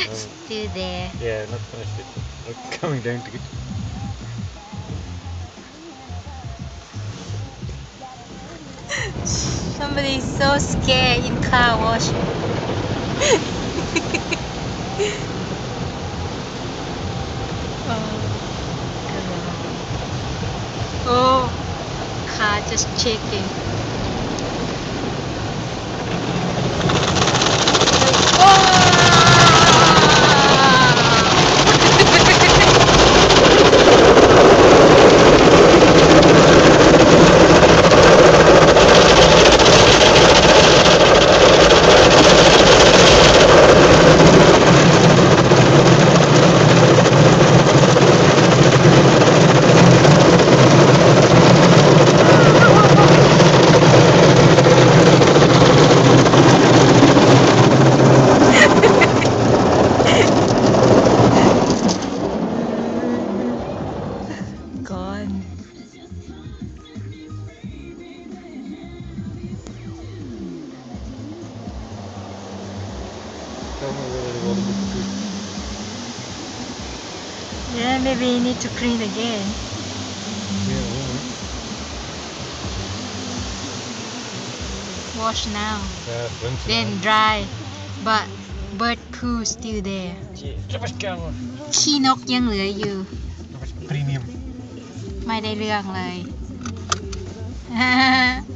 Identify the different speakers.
Speaker 1: Still there.
Speaker 2: Yeah, not finished it. Not coming down to it.
Speaker 1: Somebody's so scared in car wash. Oh, car just shaking. Gone.
Speaker 2: Tell me whether the water looks good.
Speaker 1: Yeah, maybe you need to clean again.
Speaker 2: Yeah,
Speaker 1: Wash now,
Speaker 2: rinse
Speaker 1: then dry. But bird poo still there.
Speaker 2: Запашкало.
Speaker 1: ขี้นกยังเหลืออยู่
Speaker 2: Premium.
Speaker 1: ไม่ได้เรื่องเลย